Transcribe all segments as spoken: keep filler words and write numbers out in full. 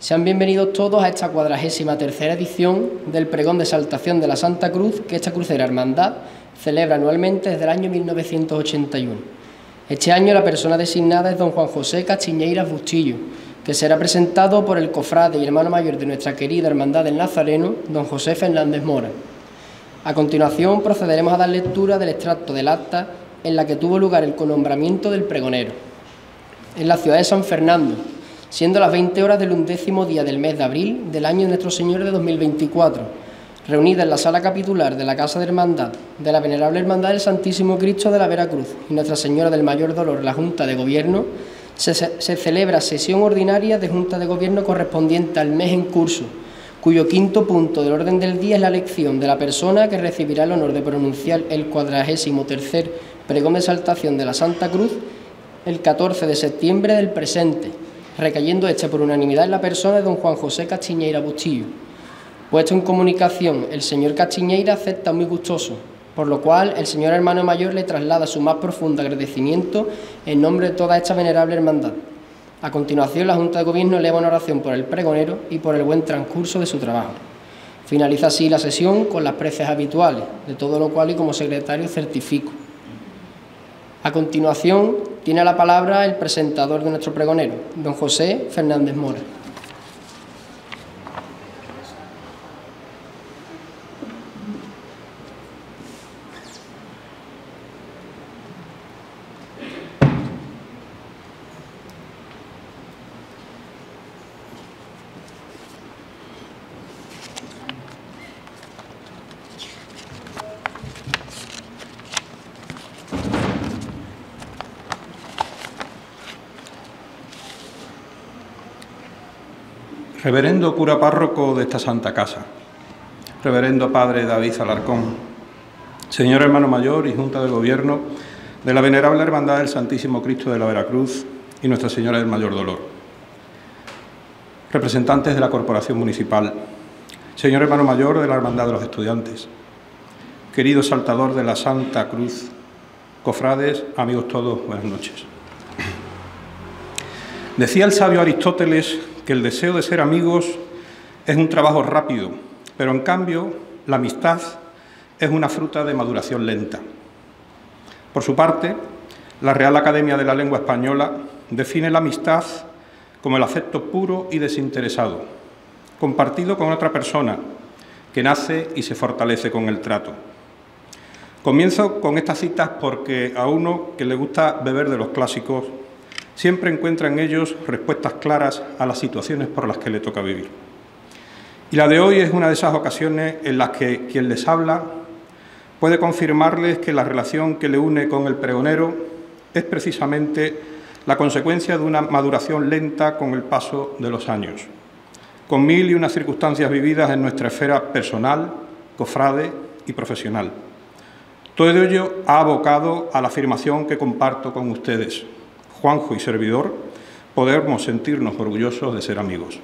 Sean bienvenidos todos a esta cuadragésima tercera edición del Pregón de Exaltación de la Santa Cruz que esta crucera hermandad celebra anualmente desde el año mil novecientos ochenta y uno. Este año la persona designada es don Juan José Castiñeiras Bustillo, que será presentado por el cofrade y hermano mayor de nuestra querida Hermandad del Nazareno, don José Fernández Mora. A continuación procederemos a dar lectura del extracto del acta en la que tuvo lugar el conombramiento del pregonero. En la ciudad de San Fernando, siendo las veinte horas del undécimo día del mes de abril del año de Nuestro Señor de dos mil veinticuatro, reunida en la sala capitular de la Casa de Hermandad de la Venerable Hermandad del Santísimo Cristo de la Vera Cruz y Nuestra Señora del Mayor Dolor, la Junta de Gobierno, se, se celebra sesión ordinaria de Junta de Gobierno correspondiente al mes en curso, cuyo quinto punto del orden del día es la elección de la persona que recibirá el honor de pronunciar el cuadragésimo tercer pregón de exaltación de la Santa Cruz el catorce de septiembre del presente, recayendo este por unanimidad en la persona de don Juan José Castiñeiras Bustillo. Puesto en comunicación, el señor Castiñeiras acepta muy gustoso, por lo cual el señor hermano mayor le traslada su más profundo agradecimiento en nombre de toda esta venerable hermandad. A continuación, la Junta de Gobierno eleva una oración por el pregonero y por el buen transcurso de su trabajo. Finaliza así la sesión con las preces habituales, de todo lo cual y como secretario certifico. A continuación, tiene la palabra el presentador de nuestro pregonero, don José Fernández Mora. Reverendo cura párroco de esta santa casa, reverendo padre David Alarcón, señor hermano mayor y Junta de Gobierno de la Venerable Hermandad del Santísimo Cristo de la Vera Cruz y Nuestra Señora del Mayor Dolor, representantes de la Corporación Municipal, señor hermano mayor de la Hermandad de los Estudiantes, querido saltador de la Santa Cruz, cofrades, amigos todos, buenas noches. Decía el sabio Aristóteles que el deseo de ser amigos es un trabajo rápido, pero en cambio la amistad es una fruta de maduración lenta. Por su parte, la Real Academia de la Lengua Española define la amistad como el afecto puro y desinteresado, compartido con otra persona, que nace y se fortalece con el trato. Comienzo con estas citas porque a uno que le gusta beber de los clásicos siempre encuentra en ellos respuestas claras a las situaciones por las que le toca vivir. Y la de hoy es una de esas ocasiones en las que quien les habla puede confirmarles que la relación que le une con el pregonero es precisamente la consecuencia de una maduración lenta con el paso de los años, con mil y unas circunstancias vividas en nuestra esfera personal, cofrade y profesional. Todo ello ha abocado a la afirmación que comparto con ustedes. Juanjo y servidor, podemos sentirnos orgullosos de ser amigos.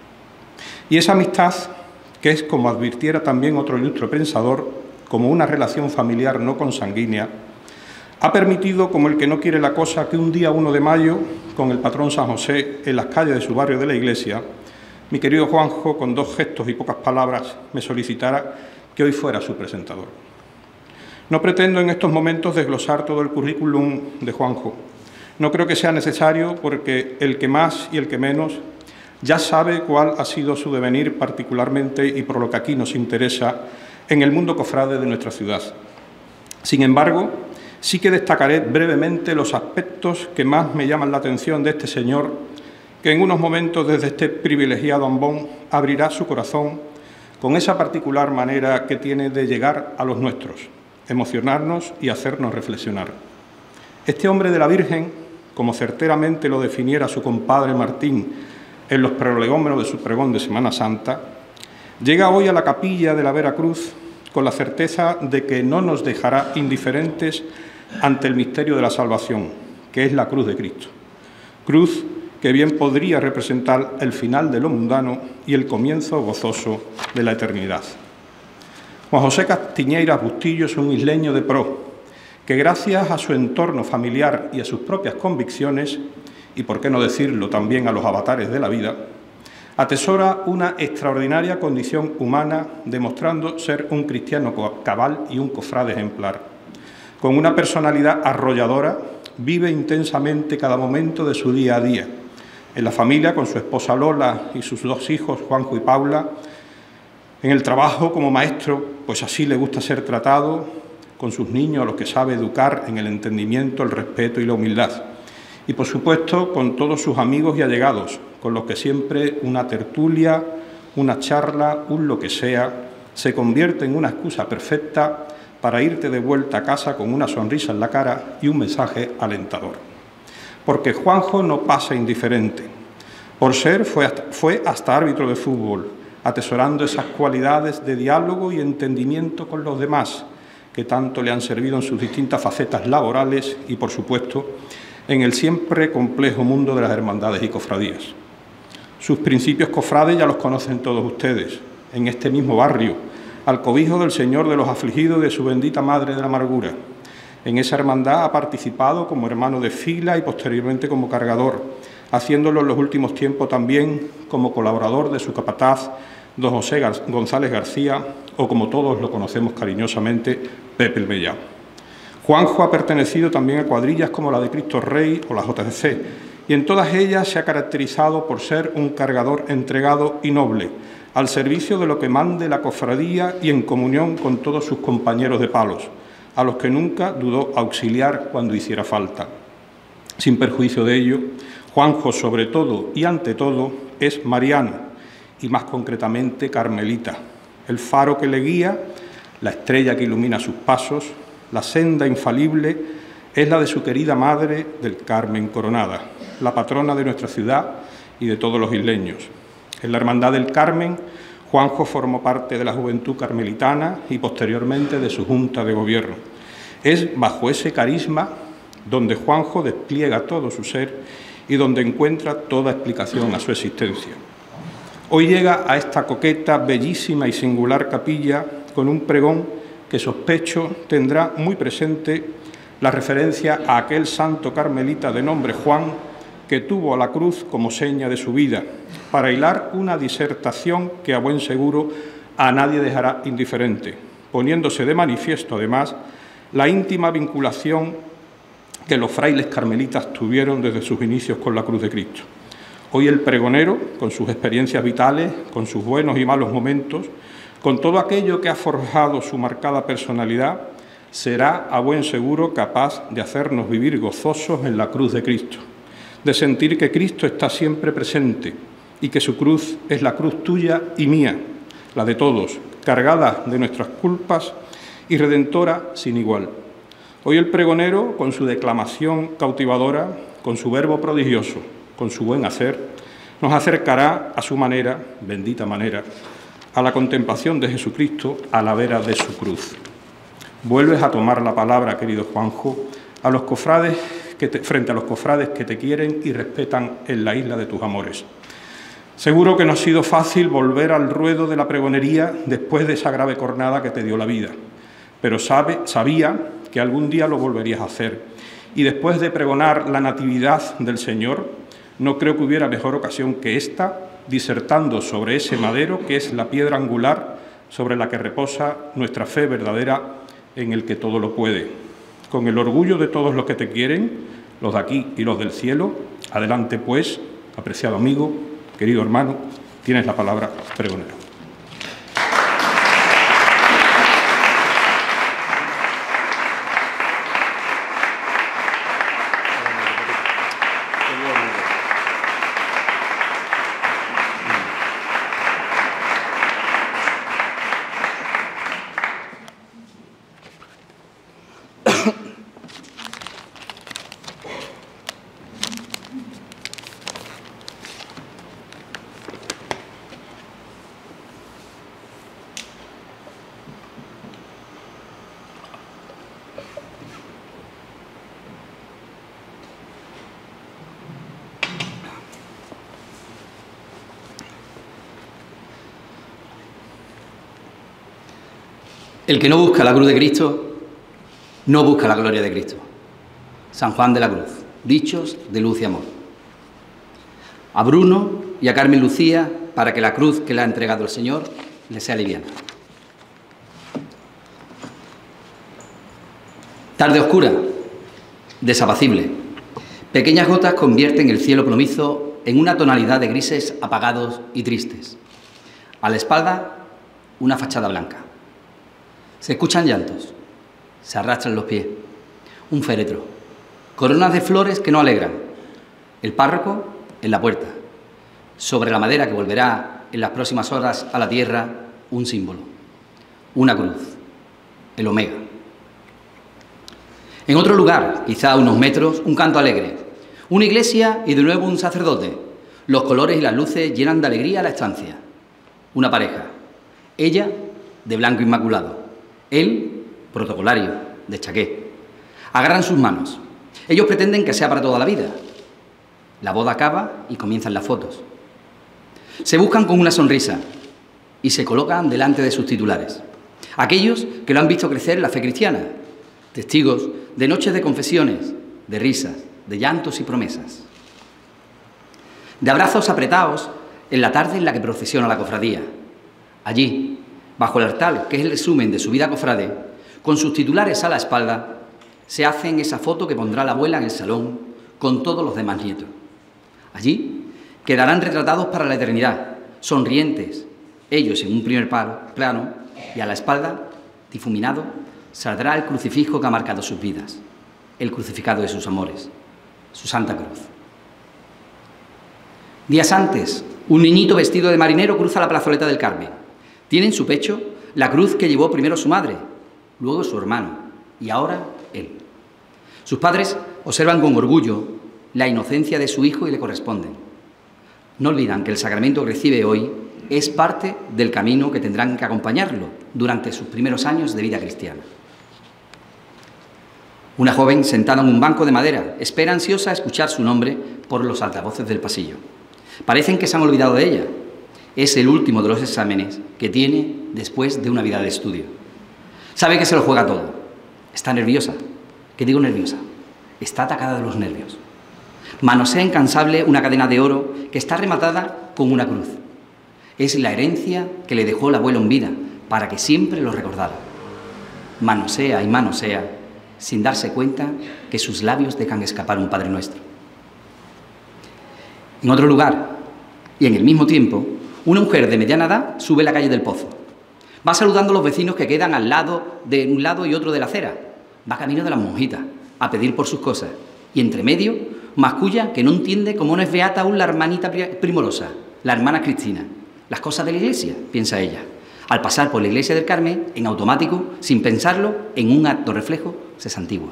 Y esa amistad, que es, como advirtiera también otro ilustre pensador, como una relación familiar no consanguínea, ha permitido, como el que no quiere la cosa, que un día uno de mayo, con el patrón San José en las calles de su barrio de la iglesia, mi querido Juanjo, con dos gestos y pocas palabras, me solicitara que hoy fuera su presentador. No pretendo en estos momentos desglosar todo el currículum de Juanjo. No creo que sea necesario porque el que más y el que menos ya sabe cuál ha sido su devenir particularmente y por lo que aquí nos interesa en el mundo cofrade de nuestra ciudad. Sin embargo, sí que destacaré brevemente los aspectos que más me llaman la atención de este señor que en unos momentos desde este privilegiado ambón abrirá su corazón con esa particular manera que tiene de llegar a los nuestros, emocionarnos y hacernos reflexionar. Este hombre de la Virgen, como certeramente lo definiera su compadre Martín en los prolegómenos de su pregón de Semana Santa, llega hoy a la capilla de la Vera Cruz con la certeza de que no nos dejará indiferentes ante el misterio de la salvación, que es la cruz de Cristo. Cruz que bien podría representar el final de lo mundano y el comienzo gozoso de la eternidad. Juan José Castiñeiras Bustillo es un isleño de pro, que gracias a su entorno familiar y a sus propias convicciones, y por qué no decirlo también a los avatares de la vida, Atesora una extraordinaria condición humana, demostrando ser un cristiano cabal y un cofrade ejemplar. Con una personalidad arrolladora, vive intensamente cada momento de su día a día. En la familia, con su esposa Lola y sus dos hijos, Juanjo y Paula. En el trabajo como maestro, pues así le gusta ser tratado, con sus niños, a los que sabe educar en el entendimiento, el respeto y la humildad. Y, por supuesto, con todos sus amigos y allegados, con los que siempre una tertulia, una charla, un lo que sea, se convierte en una excusa perfecta para irte de vuelta a casa con una sonrisa en la cara y un mensaje alentador. Porque Juanjo no pasa indiferente. Por ser, fue hasta, fue hasta árbitro de fútbol, atesorando esas cualidades de diálogo y entendimiento con los demás, que tanto le han servido en sus distintas facetas laborales y, por supuesto, en el siempre complejo mundo de las hermandades y cofradías. Sus principios cofrades ya los conocen todos ustedes, en este mismo barrio, al cobijo del Señor de los afligidos y de su bendita Madre de la Amargura. En esa hermandad ha participado como hermano de fila y posteriormente como cargador, haciéndolo en los últimos tiempos también como colaborador de su capataz, don José González García, o como todos lo conocemos cariñosamente, Pepe el Mellao. Juanjo ha pertenecido también a cuadrillas como la de Cristo Rey o la J C C, y en todas ellas se ha caracterizado por ser un cargador entregado y noble, al servicio de lo que mande la cofradía y en comunión con todos sus compañeros de palos, a los que nunca dudó auxiliar cuando hiciera falta. Sin perjuicio de ello, Juanjo, sobre todo y ante todo, es mariano, y más concretamente carmelita, el faro que le guía, la estrella que ilumina sus pasos, la senda infalible es la de su querida Madre del Carmen Coronada, la patrona de nuestra ciudad y de todos los isleños. En la Hermandad del Carmen, Juanjo formó parte de la Juventud Carmelitana y posteriormente de su Junta de Gobierno. Es bajo ese carisma donde Juanjo despliega todo su ser y donde encuentra toda explicación a su existencia. Hoy llega a esta coqueta, bellísima y singular capilla con un pregón que sospecho tendrá muy presente la referencia a aquel santo carmelita de nombre Juan que tuvo a la cruz como seña de su vida, para hilar una disertación que a buen seguro a nadie dejará indiferente, poniéndose de manifiesto además la íntima vinculación que los frailes carmelitas tuvieron desde sus inicios con la cruz de Cristo. Hoy el pregonero, con sus experiencias vitales, con sus buenos y malos momentos, con todo aquello que ha forjado su marcada personalidad, será a buen seguro capaz de hacernos vivir gozosos en la cruz de Cristo, de sentir que Cristo está siempre presente y que su cruz es la cruz tuya y mía, la de todos, cargada de nuestras culpas y redentora sin igual. Hoy el pregonero, con su declamación cautivadora, con su verbo prodigioso, con su buen hacer, nos acercará a su manera, bendita manera, a la contemplación de Jesucristo a la vera de su cruz. Vuelves a tomar la palabra, querido Juanjo, a los cofrades que te, frente a los cofrades que te quieren y respetan en la isla de tus amores. Seguro que no ha sido fácil volver al ruedo de la pregonería después de esa grave cornada que te dio la vida, pero sabe, sabía que algún día lo volverías a hacer. Y después de pregonar la natividad del Señor, no creo que hubiera mejor ocasión que esta, disertando sobre ese madero que es la piedra angular sobre la que reposa nuestra fe verdadera en el que todo lo puede. Con el orgullo de todos los que te quieren, los de aquí y los del cielo, adelante pues, apreciado amigo, querido hermano, tienes la palabra, pregonero. El que no busca la cruz de Cristo, no busca la gloria de Cristo. San Juan de la Cruz, dichos de luz y amor. A Bruno y a Carmen Lucía para que la cruz que le ha entregado el Señor le sea liviana. Tarde oscura, desapacible. Pequeñas gotas convierten el cielo plomizo en una tonalidad de grises apagados y tristes. A la espalda, una fachada blanca. Se escuchan llantos, se arrastran los pies, un féretro, coronas de flores que no alegran, el párroco en la puerta, sobre la madera que volverá en las próximas horas a la tierra, un símbolo, una cruz, el omega. En otro lugar, quizá a unos metros, un canto alegre, una iglesia y de nuevo un sacerdote. Los colores y las luces llenan de alegría la estancia. Una pareja, ella de blanco inmaculado, él protocolario, de chaqué. Agarran sus manos. Ellos pretenden que sea para toda la vida. La boda acaba y comienzan las fotos. Se buscan con una sonrisa y se colocan delante de sus titulares. Aquellos que lo han visto crecer en la fe cristiana, testigos de noches de confesiones, de risas, de llantos y promesas, de abrazos apretados en la tarde en la que procesiona la cofradía. Allí, bajo el altar, que es el resumen de su vida cofrade, con sus titulares a la espalda, se hacen esa foto que pondrá la abuela en el salón con todos los demás nietos. Allí quedarán retratados para la eternidad, sonrientes, ellos en un primer plano, y a la espalda, difuminado, saldrá el crucifijo que ha marcado sus vidas, el crucificado de sus amores, su Santa Cruz. Días antes, un niñito vestido de marinero cruza la plazoleta del Carmen. Tiene en su pecho la cruz que llevó primero su madre, luego su hermano y ahora él. Sus padres observan con orgullo la inocencia de su hijo y le corresponden. No olvidan que el sacramento que recibe hoy es parte del camino que tendrán que acompañarlo durante sus primeros años de vida cristiana. Una joven sentada en un banco de madera espera ansiosa a escuchar su nombre por los altavoces del pasillo. Parecen que se han olvidado de ella. Es el último de los exámenes que tiene después de una vida de estudio. Sabe que se lo juega todo. Está nerviosa. ¿Qué digo nerviosa? Está atacada de los nervios. Manosea incansable una cadena de oro que está rematada con una cruz. Es la herencia que le dejó el abuelo en vida para que siempre lo recordara. Manosea y manosea sin darse cuenta que sus labios dejan escapar un Padre Nuestro. En otro lugar, y en el mismo tiempo, una mujer de mediana edad sube la calle del Pozo. Va saludando a los vecinos que quedan al lado de un lado y otro de la acera. Va camino de las monjitas a pedir por sus cosas. Y entre medio, masculla que no entiende cómo no es beata aún la hermanita primorosa, la hermana Cristina. Las cosas de la iglesia, piensa ella. Al pasar por la iglesia del Carmen, en automático, sin pensarlo, en un acto reflejo, se santigua.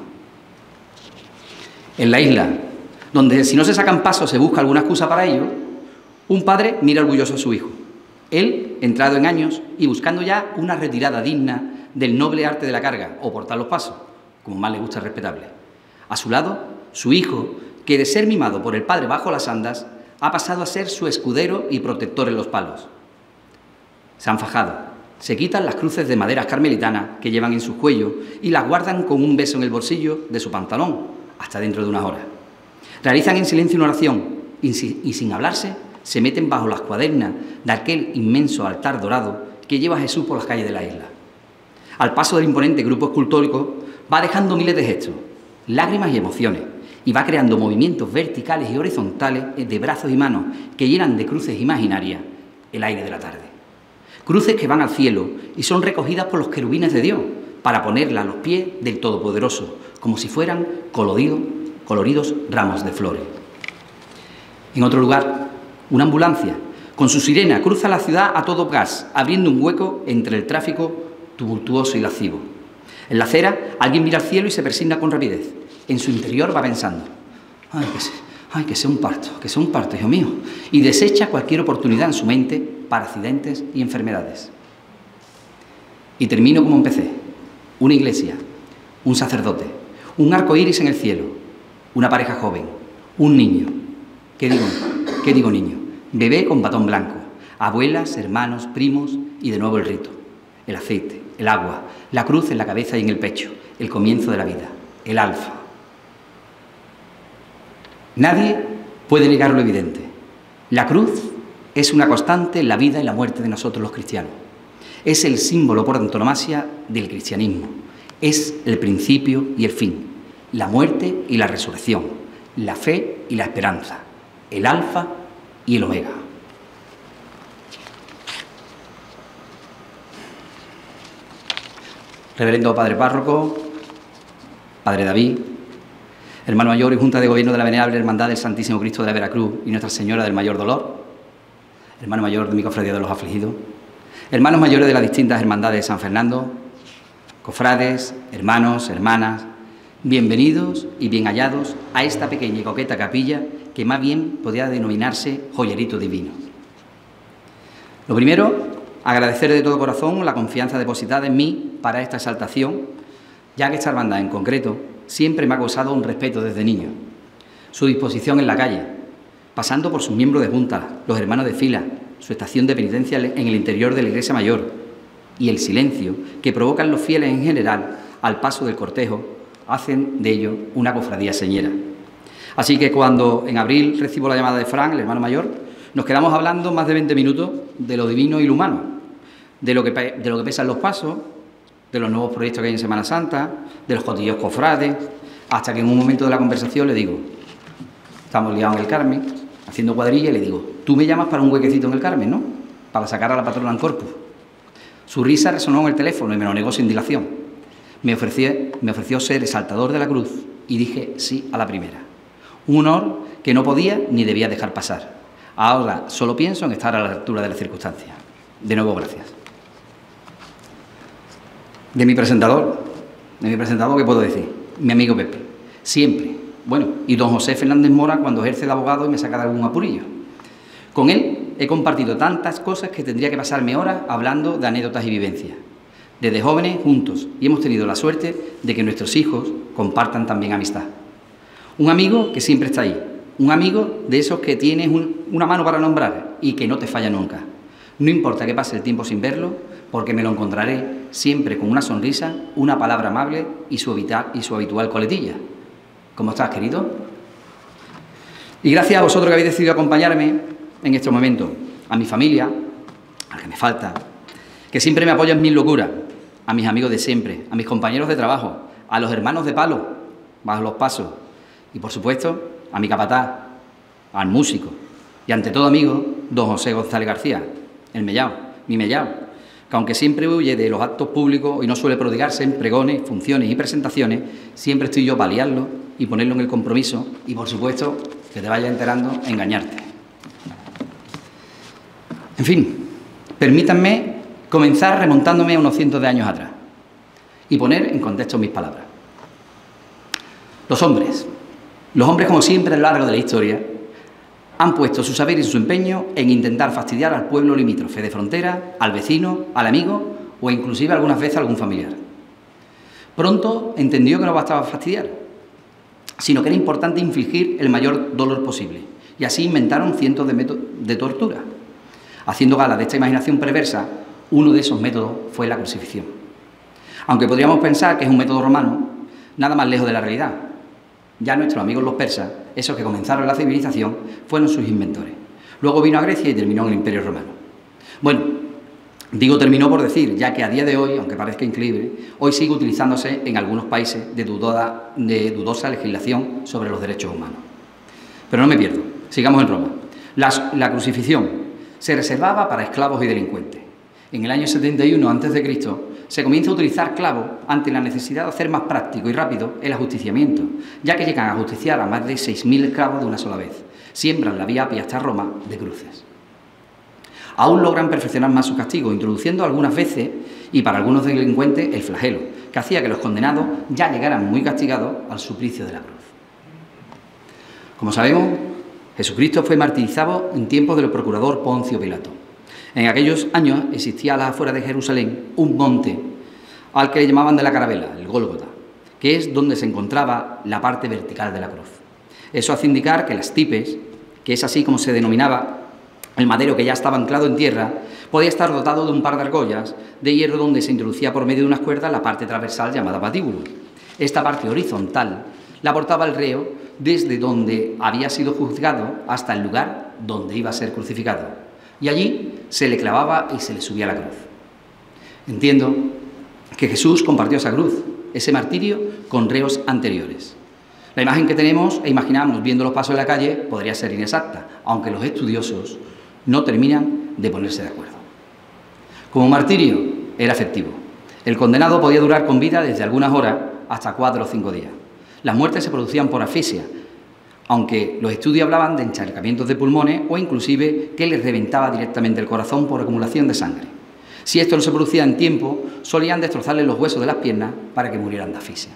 En la isla, donde si no se sacan pasos se busca alguna excusa para ello, un padre mira orgulloso a su hijo. Él, entrado en años y buscando ya una retirada digna del noble arte de la carga, o portar los pasos, como más le gusta el respetable. A su lado, su hijo, que de ser mimado por el padre bajo las andas, ha pasado a ser su escudero y protector en los palos. Se han fajado, se quitan las cruces de maderas carmelitanas que llevan en su cuello y las guardan con un beso en el bolsillo de su pantalón, hasta dentro de unas horas. Realizan en silencio una oración y, si, y sin hablarse se meten bajo las cuadernas de aquel inmenso altar dorado que lleva a Jesús por las calles de la isla. Al paso del imponente grupo escultórico va dejando miles de gestos, lágrimas y emociones, y va creando movimientos verticales y horizontales de brazos y manos que llenan de cruces imaginarias el aire de la tarde. Cruces que van al cielo y son recogidas por los querubines de Dios para ponerlas a los pies del Todopoderoso, como si fueran coloridos, coloridos ramos de flores. En otro lugar, una ambulancia, con su sirena, cruza la ciudad a todo gas, abriendo un hueco entre el tráfico tumultuoso y lascivo. En la acera, alguien mira al cielo y se persigna con rapidez. En su interior va pensando, ay, que sea, ay, que sea un parto, que sea un parto, hijo mío, y desecha cualquier oportunidad en su mente para accidentes y enfermedades. Y termino como empecé, una iglesia, un sacerdote, un arco iris en el cielo, una pareja joven, un niño. ¿Qué digo? ¿Qué digo niño? Bebé con batón blanco, abuelas, hermanos, primos y de nuevo el rito, el aceite, el agua, la cruz en la cabeza y en el pecho, el comienzo de la vida, el alfa. Nadie puede negar lo evidente. La cruz es una constante en la vida y la muerte de nosotros los cristianos. Es el símbolo por antonomasia del cristianismo. Es el principio y el fin, la muerte y la resurrección, la fe y la esperanza, el alfa y el omega. Reverendo Padre Párroco, Padre David, hermano mayor y Junta de Gobierno de la Venerable Hermandad del Santísimo Cristo de la Veracruz y Nuestra Señora del Mayor Dolor, hermano mayor de mi Cofradía de los Afligidos, hermanos mayores de las distintas hermandades de San Fernando, cofrades, hermanos, hermanas, bienvenidos y bien hallados a esta pequeña y coqueta capilla que más bien podría denominarse joyerito divino. Lo primero, agradecer de todo corazón la confianza depositada en mí para esta exaltación, ya que esta hermandad en concreto siempre me ha causado un respeto desde niño. Su disposición en la calle, pasando por sus miembros de junta, los hermanos de fila, su estación de penitencia en el interior de la iglesia mayor y el silencio que provocan los fieles en general al paso del cortejo, hacen de ello una cofradía señera. Así que cuando en abril recibo la llamada de Fran, el hermano mayor, nos quedamos hablando más de veinte minutos de lo divino y lo humano, de lo que, de lo que pesan los pasos, de los nuevos proyectos que hay en Semana Santa, de los cotillos cofrades, hasta que en un momento de la conversación le digo, estamos liados en el Carmen, haciendo cuadrilla, y le digo, tú me llamas para un huequecito en el Carmen, ¿no? Para sacar a la patrona en corpus. Su risa resonó en el teléfono y me lo negó sin dilación. Me ofreció, me ofreció ser exaltador de la cruz y dije sí a la primera. Un honor que no podía ni debía dejar pasar. Ahora solo pienso en estar a la altura de las circunstancias. De nuevo, gracias. De mi presentador, de mi presentador, ¿qué puedo decir? Mi amigo Pepe, siempre. Bueno, y don José Fernández Mora cuando ejerce de abogado y me saca de algún apurillo. Con él he compartido tantas cosas que tendría que pasarme horas hablando de anécdotas y vivencias. Desde jóvenes juntos, y hemos tenido la suerte de que nuestros hijos compartan también amistad. Un amigo que siempre está ahí, un amigo de esos que tienes un, una mano para nombrar y que no te falla nunca. No importa que pase el tiempo sin verlo, porque me lo encontraré siempre con una sonrisa, una palabra amable y su, habitual, y su habitual coletilla. ¿Cómo estás, querido? Y gracias a vosotros que habéis decidido acompañarme en este momento, a mi familia, al que me falta, que siempre me apoya en mis locuras, a mis amigos de siempre, a mis compañeros de trabajo, a los hermanos de palo, bajo los pasos, y por supuesto, a mi capataz, al músico, y ante todo amigo, don José González García, el mellao, mi mellao, que aunque siempre huye de los actos públicos y no suele prodigarse en pregones, funciones y presentaciones, siempre estoy yo para liarlo y ponerlo en el compromiso y, por supuesto, que te vaya enterando, engañarte. En fin, permítanme comenzar remontándome a unos cientos de años atrás y poner en contexto mis palabras. Los hombres, los hombres como siempre a lo largo de la historia, han puesto su saber y su empeño en intentar fastidiar al pueblo limítrofe de frontera, al vecino, al amigo o inclusive algunas veces a algún familiar. Pronto entendió que no bastaba fastidiar, sino que era importante infligir el mayor dolor posible, y así inventaron cientos de métodos de tortura. Haciendo gala de esta imaginación perversa, uno de esos métodos fue la crucifixión. Aunque podríamos pensar que es un método romano, nada más lejos de la realidad. Ya nuestros amigos los persas, esos que comenzaron la civilización, fueron sus inventores. Luego vino a Grecia y terminó en el Imperio Romano. Bueno, digo terminó por decir, ya que a día de hoy, aunque parezca increíble, hoy sigue utilizándose en algunos países de, dudosa, de dudosa legislación sobre los derechos humanos. Pero no me pierdo, sigamos en Roma. La, la crucifixión se reservaba para esclavos y delincuentes. En el año setenta y uno antes de Cristo se comienza a utilizar clavos ante la necesidad de hacer más práctico y rápido el ajusticiamiento, ya que llegan a ajusticiar a más de seis mil esclavos de una sola vez. Siembran la vía Apia hasta Roma de cruces. Aún logran perfeccionar más su castigo, introduciendo algunas veces, y para algunos delincuentes, el flagelo, que hacía que los condenados ya llegaran muy castigados al suplicio de la cruz. Como sabemos, Jesucristo fue martirizado en tiempos del procurador Poncio Pilato. En aquellos años existía a las afueras de Jerusalén un monte al que le llamaban de la Carabela, el Gólgota, que es donde se encontraba la parte vertical de la cruz. Eso hace indicar que las tipes, que es así como se denominaba el madero que ya estaba anclado en tierra, podía estar dotado de un par de argollas de hierro donde se introducía por medio de unas cuerdas la parte transversal llamada patíbulo. Esta parte horizontal la portaba el reo desde donde había sido juzgado hasta el lugar donde iba a ser crucificado. y allí se le clavaba y se le subía la cruz. Entiendo que Jesús compartió esa cruz, ese martirio, con reos anteriores. La imagen que tenemos e imaginamos viendo los pasos en la calle podría ser inexacta, aunque los estudiosos no terminan de ponerse de acuerdo. Como martirio era efectivo. El condenado podía durar con vida desde algunas horas hasta cuatro o cinco días. Las muertes se producían por asfixia, aunque los estudios hablaban de encharcamientos de pulmones o inclusive que les reventaba directamente el corazón por acumulación de sangre. Si esto no se producía en tiempo, solían destrozarle los huesos de las piernas para que murieran de asfixia.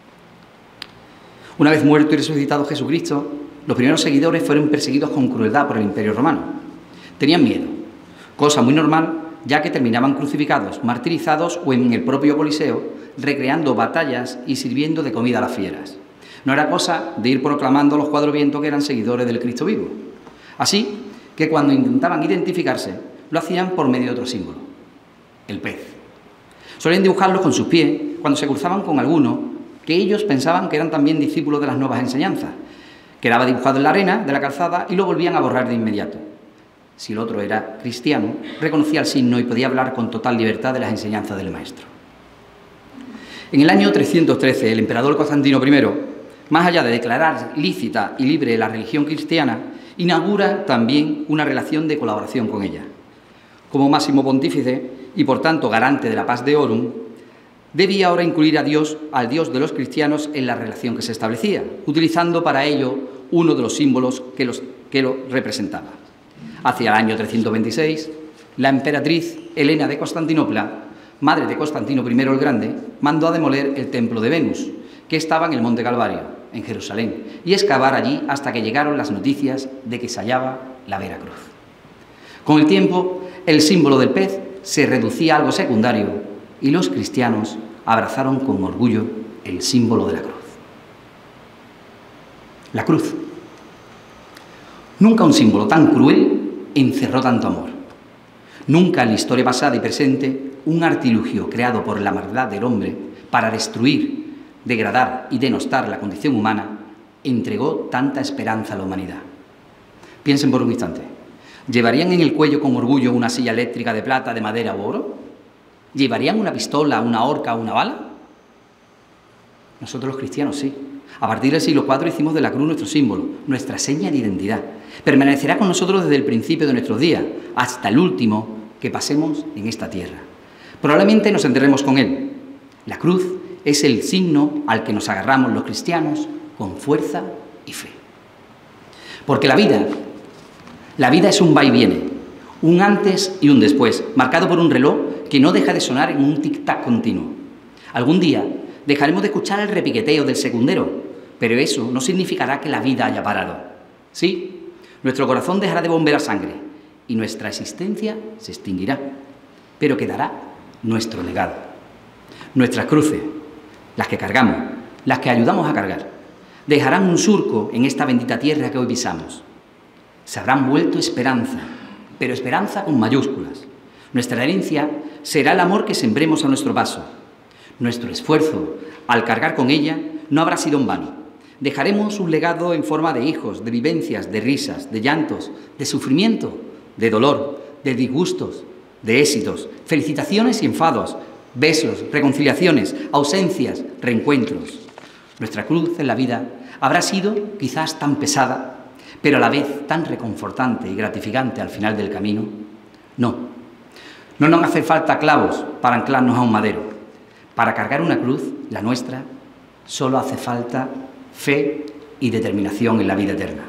Una vez muerto y resucitado Jesucristo, los primeros seguidores fueron perseguidos con crueldad por el Imperio Romano. Tenían miedo, cosa muy normal, ya que terminaban crucificados, martirizados o en el propio Coliseo, recreando batallas y sirviendo de comida a las fieras. No era cosa de ir proclamando a los cuatro vientos que eran seguidores del Cristo vivo. Así que cuando intentaban identificarse, lo hacían por medio de otro símbolo, el pez. Solían dibujarlos con sus pies cuando se cruzaban con alguno que ellos pensaban que eran también discípulos de las nuevas enseñanzas. Quedaba dibujado en la arena de la calzada y lo volvían a borrar de inmediato. Si el otro era cristiano, reconocía el signo y podía hablar con total libertad de las enseñanzas del Maestro. En el año trescientos trece, el emperador Constantino primero, más allá de declarar lícita y libre la religión cristiana, inaugura también una relación de colaboración con ella. Como máximo pontífice y por tanto garante de la paz de Aurum, debía ahora incluir a Dios, al Dios de los cristianos, en la relación que se establecía, utilizando para ello uno de los símbolos que, los, que lo representaba. Hacia el año trescientos veintiséis, la emperatriz Helena de Constantinopla, madre de Constantino primero el Grande, mandó a demoler el templo de Venus, que estaba en el Monte Calvario, en Jerusalén, y excavar allí hasta que llegaron las noticias de que se hallaba la Vera Cruz. Con el tiempo, el símbolo del pez se reducía a algo secundario y los cristianos abrazaron con orgullo el símbolo de la cruz. La cruz. Nunca un símbolo tan cruel encerró tanto amor. Nunca en la historia pasada y presente un artilugio creado por la maldad del hombre para destruir, degradar y denostar la condición humana entregó tanta esperanza a la humanidad. Piensen por un instante. ¿Llevarían en el cuello con orgullo una silla eléctrica de plata, de madera o oro? ¿Llevarían una pistola, una horca o una bala? Nosotros los cristianos sí. A partir del siglo cuatro hicimos de la cruz nuestro símbolo, nuestra seña de identidad. Permanecerá con nosotros desde el principio de nuestros días, hasta el último que pasemos en esta tierra. Probablemente nos enterremos con él. La cruz es el signo al que nos agarramos los cristianos con fuerza y fe. Porque la vida, la vida es un va y viene, un antes y un después, marcado por un reloj que no deja de sonar en un tic-tac continuo. Algún día dejaremos de escuchar el repiqueteo del segundero, pero eso no significará que la vida haya parado. Sí, nuestro corazón dejará de bombear sangre y nuestra existencia se extinguirá, pero quedará nuestro legado. Nuestras cruces, las que cargamos, las que ayudamos a cargar, dejarán un surco en esta bendita tierra que hoy pisamos. Se habrán vuelto esperanza, pero esperanza con mayúsculas. Nuestra herencia será el amor que sembremos a nuestro paso. Nuestro esfuerzo al cargar con ella no habrá sido en vano. Dejaremos un legado en forma de hijos, de vivencias, de risas, de llantos, de sufrimiento, de dolor, de disgustos, de éxitos, felicitaciones y enfados, besos, reconciliaciones, ausencias, reencuentros. Nuestra cruz en la vida habrá sido quizás tan pesada, pero a la vez tan reconfortante y gratificante al final del camino. No, no nos hace falta clavos para anclarnos a un madero. Para cargar una cruz, la nuestra, solo hace falta fe y determinación en la vida eterna.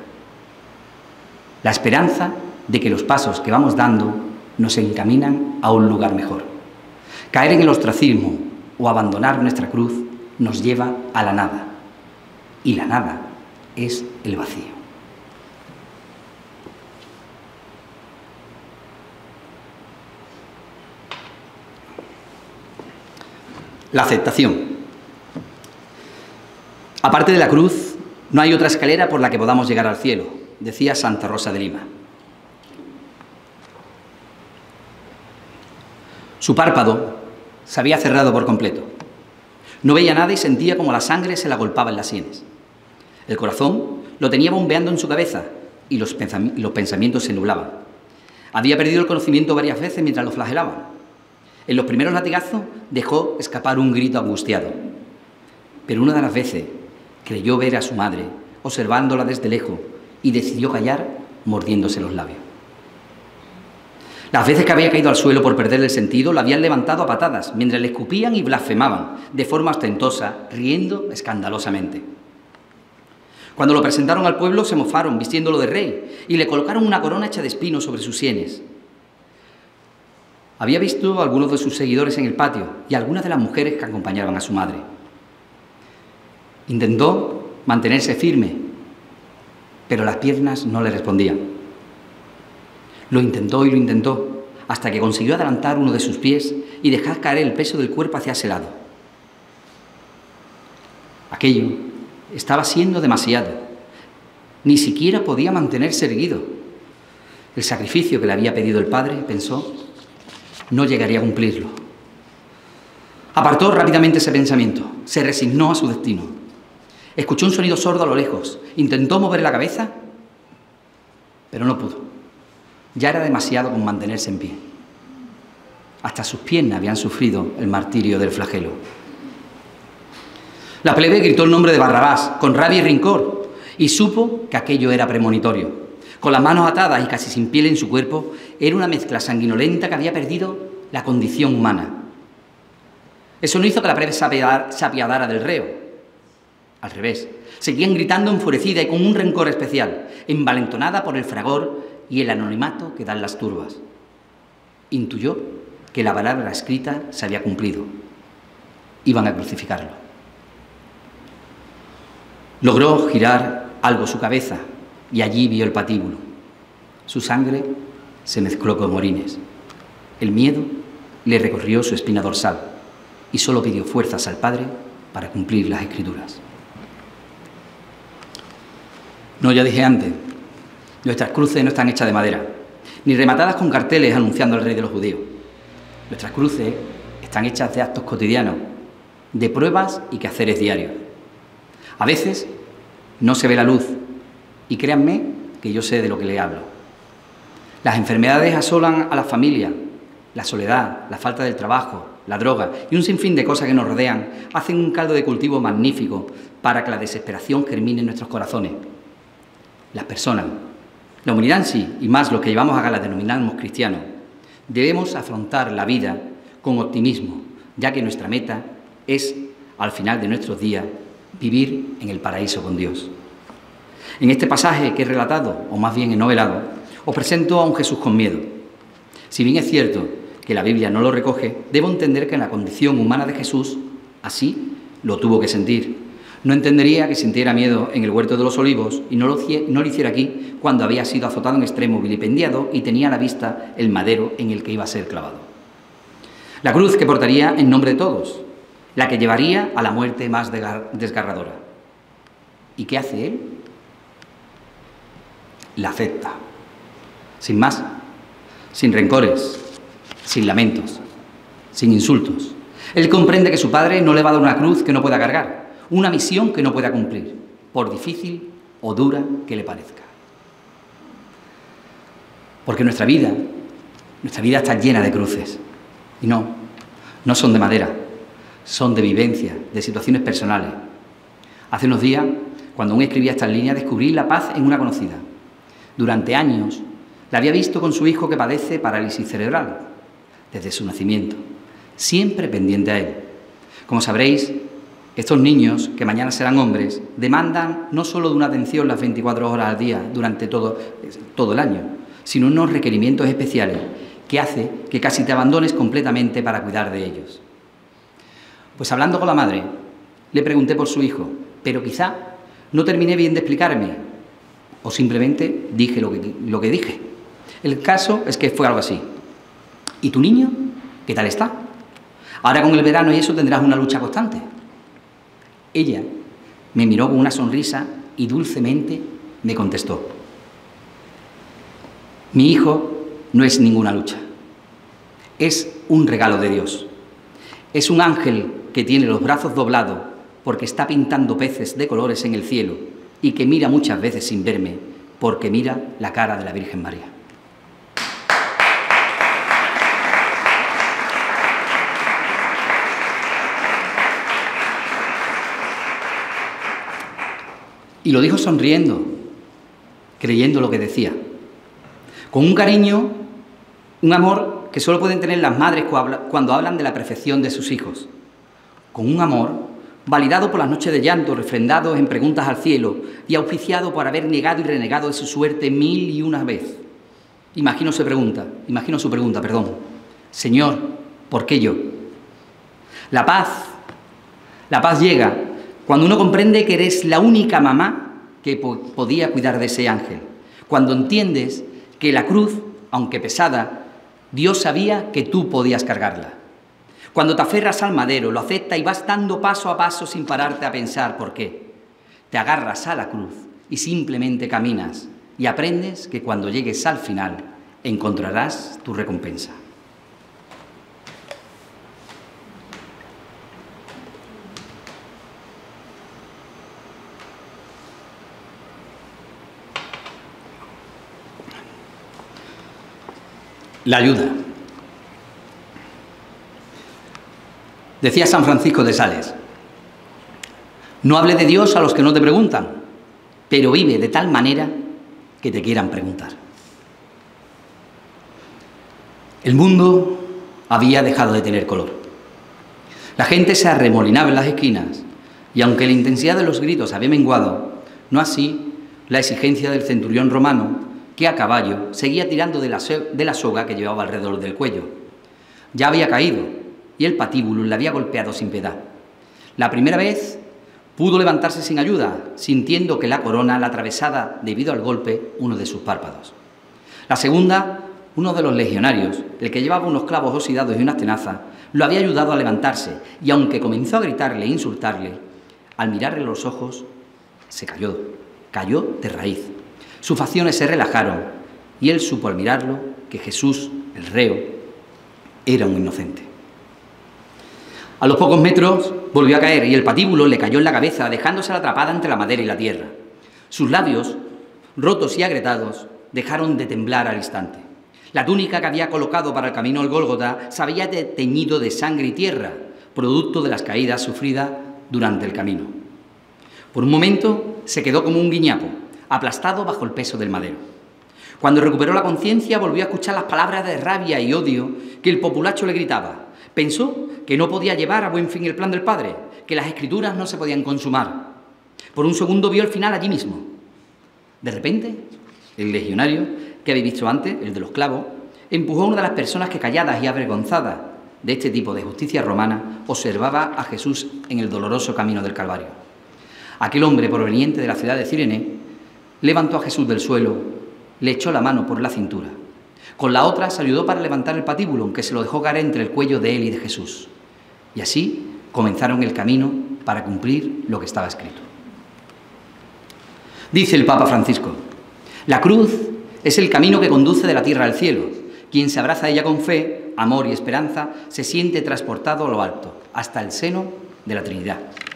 La esperanza de que los pasos que vamos dando nos encaminan a un lugar mejor. Caer en el ostracismo o abandonar nuestra cruz nos lleva a la nada. Y la nada es el vacío. La aceptación. Aparte de la cruz, no hay otra escalera por la que podamos llegar al cielo, decía Santa Rosa de Lima. Su párpado se había cerrado por completo. No veía nada y sentía como la sangre se la golpeaba en las sienes. El corazón lo tenía bombeando en su cabeza y los pensamientos se nublaban. Había perdido el conocimiento varias veces mientras lo flagelaban. En los primeros latigazos dejó escapar un grito angustiado. Pero una de las veces creyó ver a su madre, observándola desde lejos, y decidió callar mordiéndose los labios. Las veces que había caído al suelo por perder el sentido, lo habían levantado a patadas, mientras le escupían y blasfemaban, de forma ostentosa, riendo escandalosamente. Cuando lo presentaron al pueblo, se mofaron, vistiéndolo de rey, y le colocaron una corona hecha de espinos sobre sus sienes. Había visto a algunos de sus seguidores en el patio y a algunas de las mujeres que acompañaban a su madre. Intentó mantenerse firme, pero las piernas no le respondían. Lo intentó y lo intentó, hasta que consiguió adelantar uno de sus pies y dejar caer el peso del cuerpo hacia ese lado. Aquello estaba siendo demasiado. Ni siquiera podía mantenerse erguido. El sacrificio que le había pedido el padre, pensó, no llegaría a cumplirlo. Apartó rápidamente ese pensamiento, se resignó a su destino. Escuchó un sonido sordo a lo lejos, intentó mover la cabeza, pero no pudo. Ya era demasiado con mantenerse en pie. Hasta sus piernas habían sufrido el martirio del flagelo. La plebe gritó el nombre de Barrabás, con rabia y rencor, y supo que aquello era premonitorio. Con las manos atadas y casi sin piel en su cuerpo, era una mezcla sanguinolenta que había perdido la condición humana. Eso no hizo que la plebe se apiadara del reo. Al revés, seguían gritando enfurecida y con un rencor especial, envalentonada por el fragor y el anonimato que dan las turbas. Intuyó que la palabra escrita se había cumplido. Iban a crucificarlo. Logró girar algo su cabeza y allí vio el patíbulo. Su sangre se mezcló con orines. El miedo le recorrió su espina dorsal y solo pidió fuerzas al Padre para cumplir las Escrituras. No, ya dije antes, nuestras cruces no están hechas de madera, ni rematadas con carteles anunciando al rey de los judíos. Nuestras cruces están hechas de actos cotidianos, de pruebas y quehaceres diarios. A veces no se ve la luz, y créanme que yo sé de lo que le hablo. Las enfermedades asolan a las familias, la soledad, la falta del trabajo, la droga y un sinfín de cosas que nos rodean hacen un caldo de cultivo magnífico para que la desesperación germine en nuestros corazones. Las personas, la humanidad en sí, y más los que llevamos a la denominamos cristianos, debemos afrontar la vida con optimismo, ya que nuestra meta es, al final de nuestros días, vivir en el paraíso con Dios. En este pasaje que he relatado, o más bien he novelado, os presento a un Jesús con miedo. Si bien es cierto que la Biblia no lo recoge, debo entender que en la condición humana de Jesús, así lo tuvo que sentir. No entendería que sintiera miedo en el huerto de los olivos y no lo, no lo hiciera aquí cuando había sido azotado en extremo, vilipendiado y tenía a la vista el madero en el que iba a ser clavado. La cruz que portaría en nombre de todos, la que llevaría a la muerte más desgarradora. ¿Y qué hace él? La acepta, sin más, sin rencores, sin lamentos, sin insultos. Él comprende que su padre no le va a dar una cruz que no pueda cargar, una misión que no pueda cumplir, por difícil o dura que le parezca. Porque nuestra vida, nuestra vida está llena de cruces. Y no, no son de madera, son de vivencia, de situaciones personales. Hace unos días, cuando aún escribía estas líneas, descubrí la paz en una conocida. Durante años, la había visto con su hijo que padece parálisis cerebral, desde su nacimiento, siempre pendiente a él. Como sabréis, estos niños, que mañana serán hombres, demandan no solo de una atención las veinticuatro horas al día durante todo, todo el año, sino unos requerimientos especiales que hace que casi te abandones completamente para cuidar de ellos. Pues hablando con la madre, le pregunté por su hijo, pero quizá no terminé bien de explicarme, o simplemente dije lo que, lo que dije. El caso es que fue algo así. ¿Y tu niño? ¿Qué tal está? Ahora con el verano y eso tendrás una lucha constante. Ella me miró con una sonrisa y dulcemente me contestó: mi hijo no es ninguna lucha, es un regalo de Dios. Es un ángel que tiene los brazos doblados porque está pintando peces de colores en el cielo y que mira muchas veces sin verme porque mira la cara de la Virgen María. Y lo dijo sonriendo, creyendo lo que decía. Con un cariño, un amor que solo pueden tener las madres cuando hablan de la perfección de sus hijos. Con un amor validado por las noches de llanto, refrendados en preguntas al cielo y auspiciado por haber negado y renegado de su suerte mil y una vez. Imagino su pregunta, imagino su pregunta, perdón. Señor, ¿por qué yo? La paz, la paz llega cuando uno comprende que eres la única mamá que po- podía cuidar de ese ángel. Cuando entiendes que la cruz, aunque pesada, Dios sabía que tú podías cargarla. Cuando te aferras al madero, lo aceptas y vas dando paso a paso sin pararte a pensar por qué. Te agarras a la cruz y simplemente caminas y aprendes que cuando llegues al final encontrarás tu recompensa. La ayuda. Decía San Francisco de Sales, no hable de Dios a los que no te preguntan, pero vive de tal manera que te quieran preguntar. El mundo había dejado de tener color. La gente se arremolinaba en las esquinas y aunque la intensidad de los gritos había menguado, no así la exigencia del centurión romano que a caballo seguía tirando de la, de la soga que llevaba alrededor del cuello. Ya había caído y el patíbulo le había golpeado sin piedad. La primera vez pudo levantarse sin ayuda, sintiendo que la corona la atravesaba debido al golpe uno de sus párpados. La segunda, uno de los legionarios, el que llevaba unos clavos oxidados y unas tenazas, lo había ayudado a levantarse y aunque comenzó a gritarle e insultarle, al mirarle los ojos se cayó, cayó de raíz. Sus facciones se relajaron y él supo al mirarlo que Jesús, el reo, era un inocente. A los pocos metros volvió a caer y el patíbulo le cayó en la cabeza, dejándosela atrapada entre la madera y la tierra. Sus labios, rotos y agrietados, dejaron de temblar al instante. La túnica que había colocado para el camino al Gólgota se había teñido de sangre y tierra, producto de las caídas sufridas durante el camino. Por un momento se quedó como un guiñapo, aplastado bajo el peso del madero. Cuando recuperó la conciencia volvió a escuchar las palabras de rabia y odio que el populacho le gritaba. Pensó que no podía llevar a buen fin el plan del Padre, que las Escrituras no se podían consumar. Por un segundo vio el final allí mismo. De repente, el legionario, que había visto antes, el de los clavos, empujó a una de las personas que, calladas y avergonzadas de este tipo de justicia romana, observaba a Jesús en el doloroso camino del Calvario. Aquel hombre proveniente de la ciudad de Cirene levantó a Jesús del suelo, le echó la mano por la cintura. Con la otra se ayudó para levantar el patíbulo, aunque se lo dejó caer entre el cuello de él y de Jesús. Y así comenzaron el camino para cumplir lo que estaba escrito. Dice el Papa Francisco, la cruz es el camino que conduce de la tierra al cielo. Quien se abraza a ella con fe, amor y esperanza, se siente transportado a lo alto, hasta el seno de la Trinidad.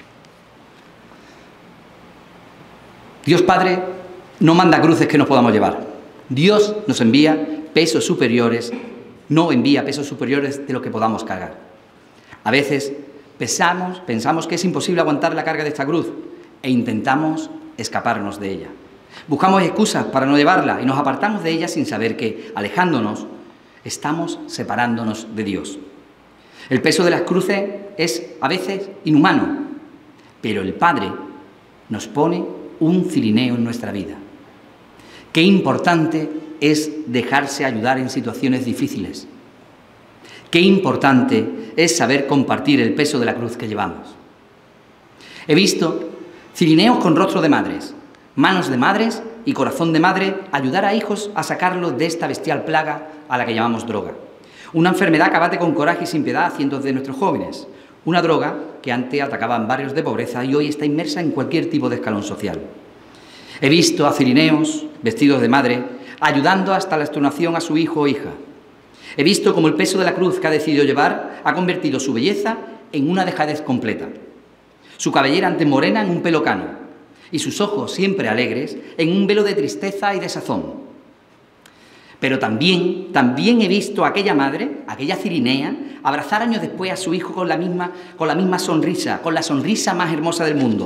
Dios Padre no manda cruces que no podamos llevar. Dios nos envía pesos superiores, no envía pesos superiores de lo que podamos cargar. A veces pensamos, pensamos que es imposible aguantar la carga de esta cruz e intentamos escaparnos de ella. Buscamos excusas para no llevarla y nos apartamos de ella sin saber que, alejándonos, estamos separándonos de Dios. El peso de las cruces es a veces inhumano, pero el Padre nos pone un cirineo en nuestra vida. Qué importante es dejarse ayudar en situaciones difíciles. Qué importante es saber compartir el peso de la cruz que llevamos. He visto cirineos con rostro de madres, manos de madres y corazón de madre ayudar a hijos a sacarlos de esta bestial plaga a la que llamamos droga. Una enfermedad que abate con coraje y sin piedad a cientos de nuestros jóvenes. Una droga que antes atacaba en barrios de pobreza y hoy está inmersa en cualquier tipo de escalón social. He visto a cirineos vestidos de madre ayudando hasta la extenuación a su hijo o hija. He visto cómo el peso de la cruz que ha decidido llevar ha convertido su belleza en una dejadez completa. Su cabellera antes morena en un pelo cano y sus ojos siempre alegres en un velo de tristeza y desazón. Pero también, también he visto a aquella madre, aquella cirinea, abrazar años después a su hijo con la misma, con la misma sonrisa, con la sonrisa más hermosa del mundo,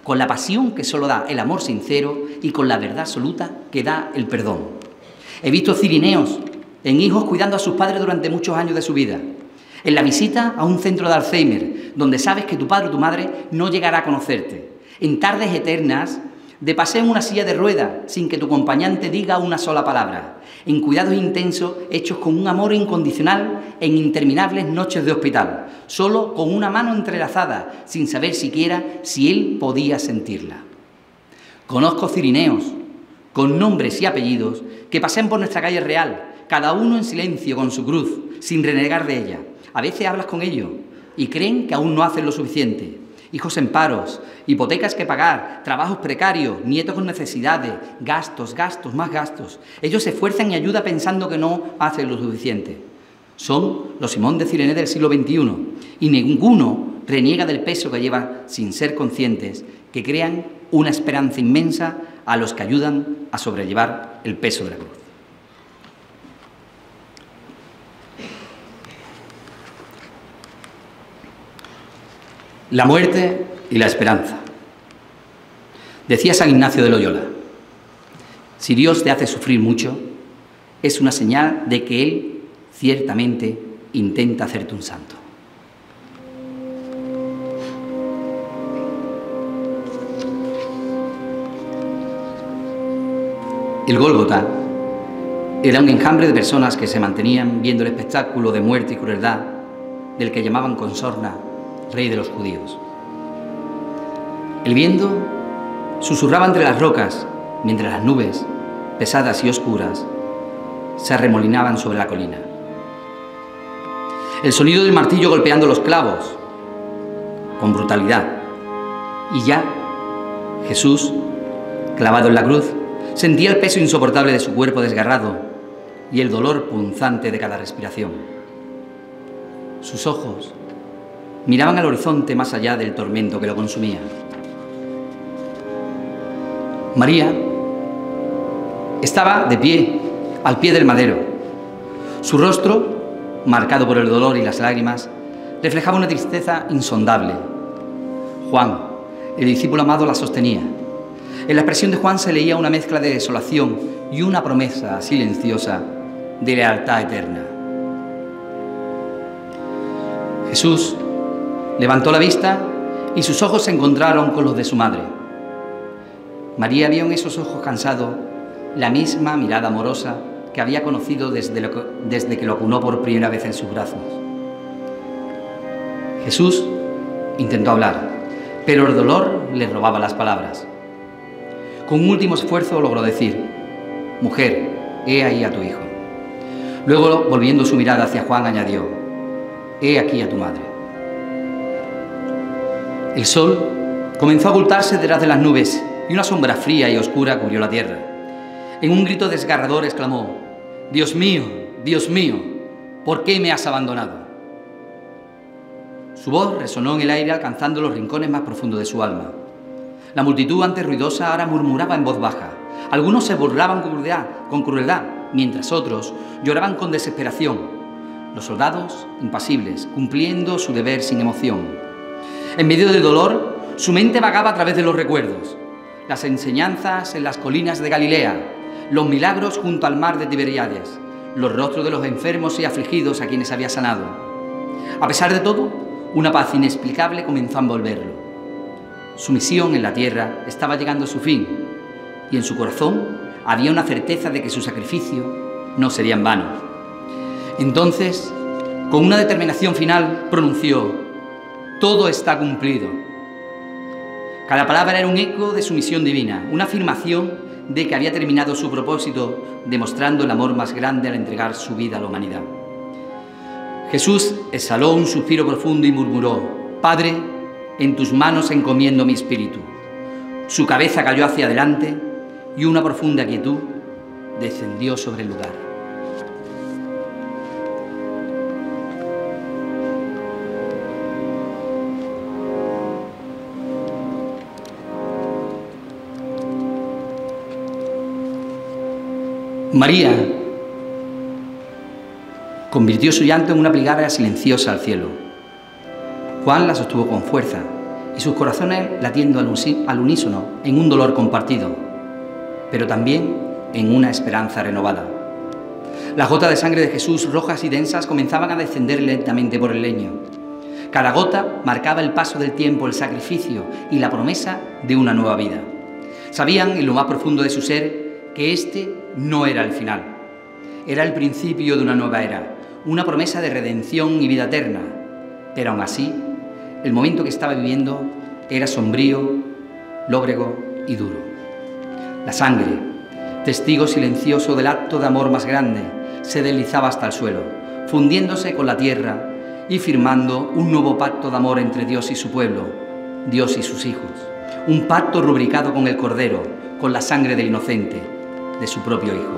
con la pasión que solo da el amor sincero y con la verdad absoluta que da el perdón. He visto cirineos en hijos cuidando a sus padres durante muchos años de su vida, en la visita a un centro de Alzheimer, donde sabes que tu padre o tu madre no llegará a conocerte, en tardes eternas de paseo en una silla de ruedas sin que tu acompañante diga una sola palabra, en cuidados intensos hechos con un amor incondicional en interminables noches de hospital, solo con una mano entrelazada, sin saber siquiera si él podía sentirla. Conozco cirineos, con nombres y apellidos, que pasean por nuestra calle real, cada uno en silencio con su cruz, sin renegar de ella. A veces hablas con ellos y creen que aún no hacen lo suficiente. Hijos en paros, hipotecas que pagar, trabajos precarios, nietos con necesidades, gastos, gastos, más gastos. Ellos se esfuerzan y ayudan pensando que no hacen lo suficiente. Son los Simón de Cirene del siglo veintiuno y ninguno reniega del peso que lleva sin ser conscientes, que crean una esperanza inmensa a los que ayudan a sobrellevar el peso de la cruz. La muerte y la esperanza. Decía San Ignacio de Loyola, si Dios te hace sufrir mucho, es una señal de que Él ciertamente intenta hacerte un santo. El Gólgota era un enjambre de personas que se mantenían viendo el espectáculo de muerte y crueldad del que llamaban con sorna Rey de los judíos. El viento susurraba entre las rocas, mientras las nubes, pesadas y oscuras, se arremolinaban sobre la colina. El sonido del martillo golpeando los clavos, con brutalidad. Y ya, Jesús, clavado en la cruz, sentía el peso insoportable de su cuerpo desgarrado y el dolor punzante de cada respiración. Sus ojos miraban al horizonte más allá del tormento que lo consumía. María estaba de pie, al pie del madero. Su rostro, marcado por el dolor y las lágrimas, reflejaba una tristeza insondable. Juan, el discípulo amado, la sostenía. En la expresión de Juan se leía una mezcla de desolación y una promesa silenciosa de lealtad eterna. Jesús levantó la vista y sus ojos se encontraron con los de su madre. María vio en esos ojos cansados la misma mirada amorosa que había conocido desde, lo que, desde que lo acunó por primera vez en sus brazos. Jesús intentó hablar, pero el dolor le robaba las palabras. Con un último esfuerzo logró decir: «Mujer, he ahí a tu hijo». Luego, volviendo su mirada hacia Juan, añadió: «He aquí a tu madre». El sol comenzó a ocultarse detrás de las nubes y una sombra fría y oscura cubrió la tierra. En un grito desgarrador exclamó: «Dios mío, Dios mío, ¿por qué me has abandonado?». Su voz resonó en el aire alcanzando los rincones más profundos de su alma. La multitud antes ruidosa ahora murmuraba en voz baja. Algunos se burlaban con crueldad, con crueldad, mientras otros lloraban con desesperación. Los soldados, impasibles, cumpliendo su deber sin emoción. En medio del dolor, su mente vagaba a través de los recuerdos. Las enseñanzas en las colinas de Galilea, los milagros junto al mar de Tiberíades, los rostros de los enfermos y afligidos a quienes había sanado. A pesar de todo, una paz inexplicable comenzó a envolverlo. Su misión en la tierra estaba llegando a su fin y en su corazón había una certeza de que su sacrificio no sería en vano. Entonces, con una determinación final, pronunció: «Todo está cumplido». Cada palabra era un eco de su misión divina, una afirmación de que había terminado su propósito, demostrando el amor más grande al entregar su vida a la humanidad. Jesús exhaló un suspiro profundo y murmuró: «Padre, en tus manos encomiendo mi espíritu». Su cabeza cayó hacia adelante y una profunda quietud descendió sobre el lugar. María convirtió su llanto en una plegaria silenciosa al cielo. Juan la sostuvo con fuerza y sus corazones latiendo al unísono en un dolor compartido, pero también en una esperanza renovada. Las gotas de sangre de Jesús, rojas y densas, comenzaban a descender lentamente por el leño. Cada gota marcaba el paso del tiempo, el sacrificio y la promesa de una nueva vida. Sabían en lo más profundo de su ser que este no era el final, era el principio de una nueva era, una promesa de redención y vida eterna. Pero aún así, el momento que estaba viviendo era sombrío, lóbrego y duro. La sangre, testigo silencioso del acto de amor más grande, se deslizaba hasta el suelo, fundiéndose con la tierra y firmando un nuevo pacto de amor entre Dios y su pueblo, Dios y sus hijos. Un pacto rubricado con el Cordero, con la sangre del inocente, de su propio Hijo.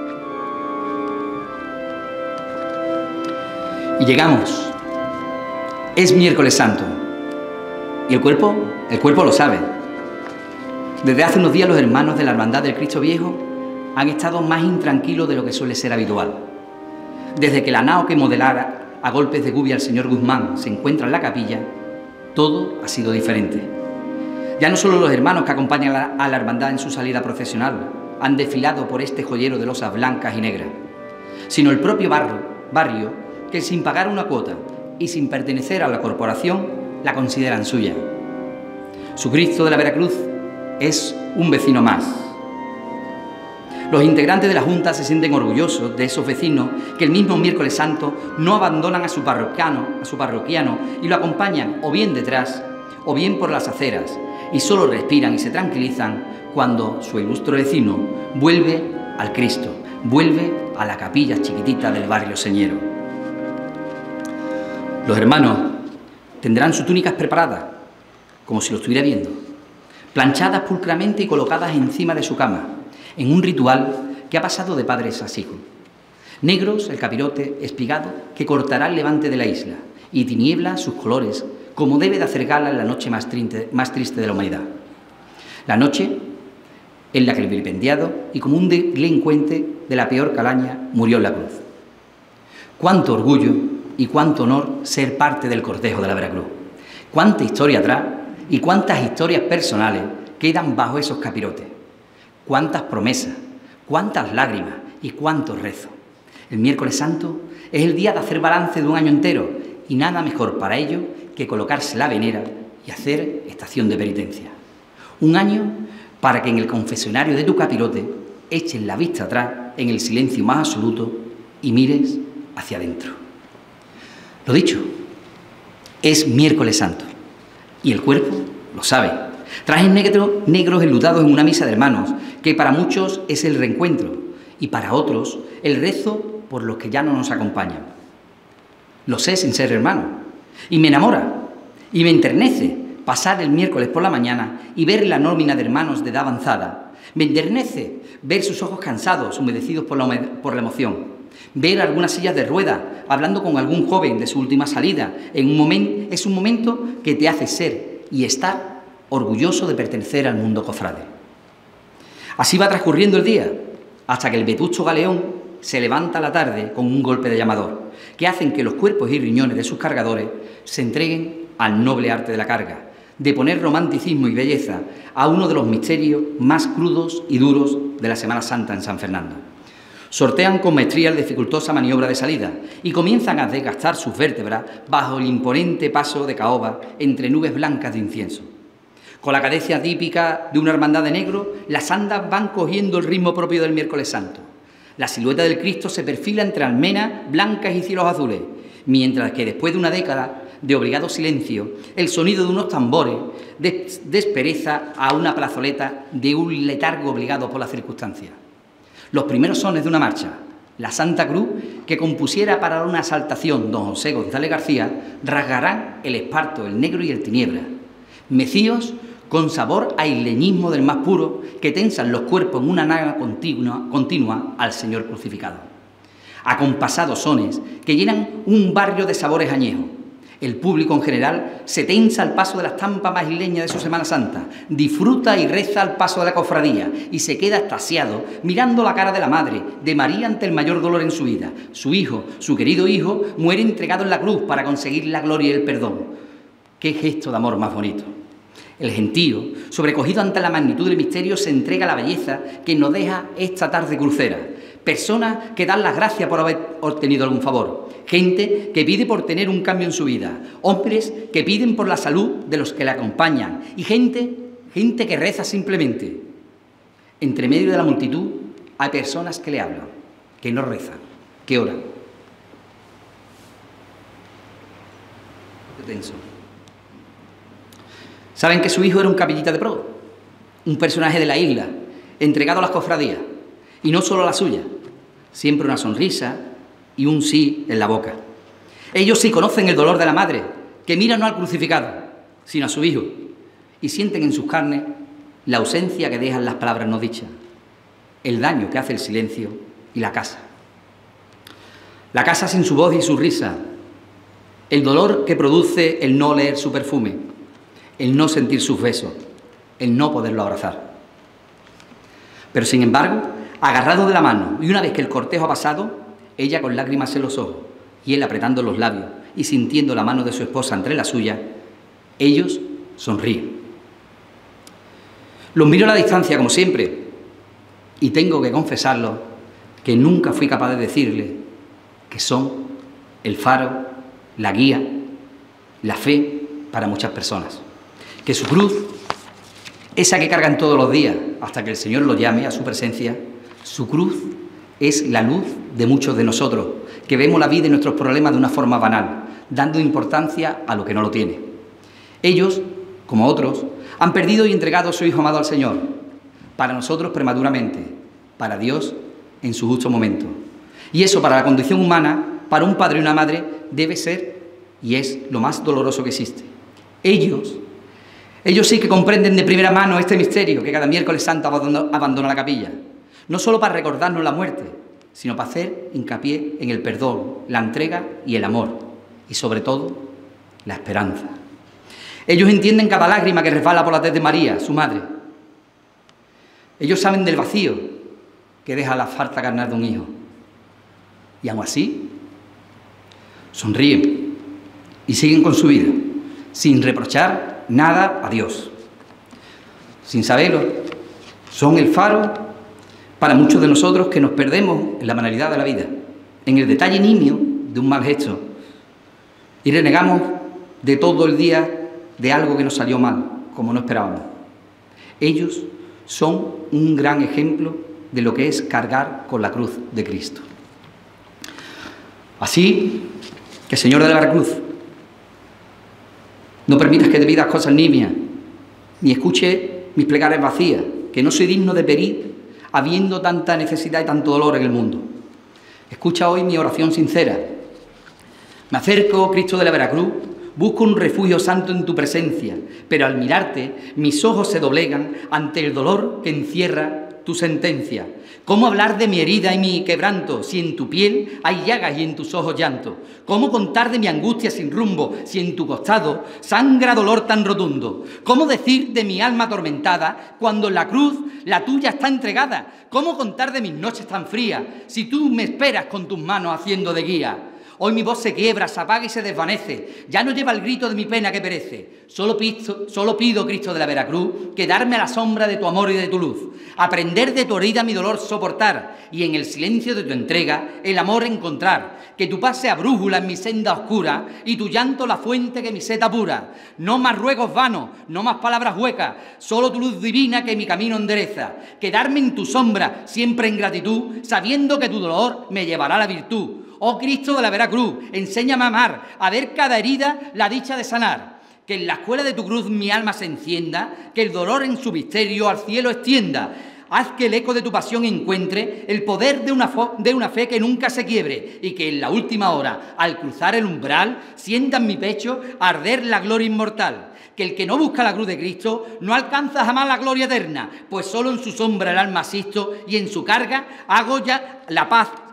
Y llegamos. Es miércoles santo. ¿Y el cuerpo? El cuerpo lo sabe. Desde hace unos días los hermanos de la Hermandad del Cristo Viejo han estado más intranquilos de lo que suele ser habitual. Desde que la nao que modelara a golpes de gubia al señor Guzmán se encuentra en la capilla, todo ha sido diferente. Ya no solo los hermanos que acompañan a la, a la hermandad en su salida procesional han desfilado por este joyero de losas blancas y negras, sino el propio barrio, barrio que sin pagar una cuota y sin pertenecer a la corporación la consideran suya. Su Cristo de la Veracruz es un vecino más. Los integrantes de la Junta se sienten orgullosos de esos vecinos que el mismo miércoles santo no abandonan a su parroquiano, a su parroquiano y lo acompañan o bien detrás o bien por las aceras, y solo respiran y se tranquilizan cuando su ilustre vecino vuelve al Cristo, vuelve a la capilla chiquitita del barrio señero. Los hermanos tendrán sus túnicas preparadas, como si lo estuviera viendo, planchadas pulcramente y colocadas encima de su cama, en un ritual que ha pasado de padres a hijos. Negros el capirote espigado que cortará el levante de la isla, y tinieblas sus colores, como debe de hacer gala en la noche más triste, más triste de la humanidad. La noche en la que el vilipendiado y como un delincuente de la peor calaña murió en la cruz. Cuánto orgullo y cuánto honor ser parte del cortejo de la Veracruz. Cuánta historia atrás y cuántas historias personales quedan bajo esos capirotes. Cuántas promesas, cuántas lágrimas y cuántos rezos. El miércoles santo es el día de hacer balance de un año entero y nada mejor para ello que colocarse la venera y hacer estación de penitencia. Un año para que en el confesionario de tu capirote eches la vista atrás en el silencio más absoluto y mires hacia adentro. Lo dicho, es miércoles santo y el cuerpo lo sabe. Trajes negro, negros enlutados en una misa de hermanos que para muchos es el reencuentro y para otros el rezo por los que ya no nos acompañan. Lo sé sin ser hermano y me enamora y me enternece pasar el miércoles por la mañana y ver la nómina de hermanos de edad avanzada. Me enternece ver sus ojos cansados, humedecidos por la, por la emoción. Ver algunas sillas de rueda hablando con algún joven de su última salida. En un momento, es un momento que te hace ser y estar orgulloso de pertenecer al mundo cofrade. Así va transcurriendo el día, hasta que el vetusto galeón se levanta a la tarde con un golpe de llamador, que hacen que los cuerpos y riñones de sus cargadores se entreguen al noble arte de la carga, de poner romanticismo y belleza a uno de los misterios más crudos y duros de la Semana Santa en San Fernando. Sortean con maestría la dificultosa maniobra de salida y comienzan a desgastar sus vértebras bajo el imponente paso de caoba entre nubes blancas de incienso. Con la cadencia típica de una hermandad de negro, las andas van cogiendo el ritmo propio del miércoles santo. La silueta del Cristo se perfila entre almenas blancas y cielos azules, mientras que después de una década de obligado silencio, el sonido de unos tambores des despereza a una plazoleta de un letargo obligado por las circunstancias. Los primeros sones de una marcha, la Santa Cruz, que compusiera para una exaltación don José González García, rasgarán el esparto, el negro y el tiniebla. Mecíos con sabor a isleñismo del más puro, que tensan los cuerpos en una naga continua, continua al Señor crucificado. Acompasados sones que llenan un barrio de sabores añejos. El público en general se tensa al paso de la estampa más isleña de su Semana Santa, disfruta y reza al paso de la cofradía y se queda extasiado mirando la cara de la Madre, de María ante el mayor dolor en su vida. Su hijo, su querido hijo, muere entregado en la cruz para conseguir la gloria y el perdón. ¡Qué gesto de amor más bonito! El gentío, sobrecogido ante la magnitud del misterio, se entrega a la belleza que nos deja esta tarde crucera. Personas que dan las gracias por haber obtenido algún favor. Gente que pide por tener un cambio en su vida. Hombres que piden por la salud de los que le acompañan. Y gente, gente que reza simplemente. Entre medio de la multitud hay personas que le hablan, que no rezan, que oran. Qué tenso. Saben que su hijo era un capellita de pro, un personaje de la isla, entregado a las cofradías, y no solo a la suya, siempre una sonrisa y un sí en la boca. Ellos sí conocen el dolor de la madre, que mira no al crucificado, sino a su hijo, y sienten en sus carnes la ausencia que dejan las palabras no dichas, el daño que hace el silencio y la casa. La casa sin su voz y su risa, el dolor que produce el no leer su perfume, el no sentir sus besos, el no poderlo abrazar. Pero sin embargo, agarrado de la mano, y una vez que el cortejo ha pasado, ella con lágrimas en los ojos y él apretando los labios y sintiendo la mano de su esposa entre la suya, ellos sonríen. Los miro a la distancia, como siempre, y tengo que confesarlo, que nunca fui capaz de decirle que son el faro, la guía, la fe para muchas personas. Que su cruz, esa que cargan todos los días hasta que el Señor los llame a su presencia, su cruz es la luz de muchos de nosotros, que vemos la vida y nuestros problemas de una forma banal, dando importancia a lo que no lo tiene. Ellos, como otros, han perdido y entregado a su Hijo amado al Señor, para nosotros prematuramente, para Dios en su justo momento. Y eso para la condición humana, para un padre y una madre, debe ser y es lo más doloroso que existe. Ellos, ellos sí que comprenden de primera mano este misterio que cada miércoles santo abandona la capilla, no solo para recordarnos la muerte, sino para hacer hincapié en el perdón, la entrega y el amor, y sobre todo, la esperanza. Ellos entienden cada lágrima que resbala por la tez de María, su madre. Ellos saben del vacío que deja la falta carnal de un hijo. Y aun así, sonríen y siguen con su vida, sin reprochar nada a Dios. Sin saberlo, son el faro para muchos de nosotros que nos perdemos en la banalidad de la vida, en el detalle nimio de un mal gesto, y renegamos de todo el día de algo que nos salió mal, como no esperábamos. Ellos son un gran ejemplo de lo que es cargar con la cruz de Cristo. Así que, Señor de la Veracruz, no permitas que te pidas cosas nimias, ni escuche mis plegarias vacías, que no soy digno de pedir, habiendo tanta necesidad y tanto dolor en el mundo. Escucha hoy mi oración sincera. Me acerco, Cristo de la Veracruz, busco un refugio santo en tu presencia, pero al mirarte, mis ojos se doblegan ante el dolor que encierra tu sentencia. ¿Cómo hablar de mi herida y mi quebranto, si en tu piel hay llagas y en tus ojos llanto? ¿Cómo contar de mi angustia sin rumbo, si en tu costado sangra dolor tan rotundo? ¿Cómo decir de mi alma atormentada, cuando en la cruz la tuya está entregada? ¿Cómo contar de mis noches tan frías, si tú me esperas con tus manos haciendo de guía? Hoy mi voz se quiebra, se apaga y se desvanece. Ya no lleva el grito de mi pena que perece. Solo pido, solo pido, Cristo de la Veracruz, quedarme a la sombra de tu amor y de tu luz. Aprender de tu herida mi dolor soportar. Y en el silencio de tu entrega el amor encontrar. Que tu paz sea brújula en mi senda oscura y tu llanto la fuente que mi sed apura. No más ruegos vanos, no más palabras huecas. Solo tu luz divina que mi camino endereza. Quedarme en tu sombra, siempre en gratitud, sabiendo que tu dolor me llevará a la virtud. Oh Cristo de la Veracruz, enséñame a amar, a ver cada herida la dicha de sanar. Que en la escuela de tu cruz mi alma se encienda, que el dolor en su misterio al cielo extienda. Haz que el eco de tu pasión encuentre el poder de una, de una fe que nunca se quiebre y que en la última hora, al cruzar el umbral, sienta en mi pecho arder la gloria inmortal. Que el que no busca la cruz de Cristo no alcanza jamás la gloria eterna, pues solo en su sombra el alma asisto y en su carga hago ya la paz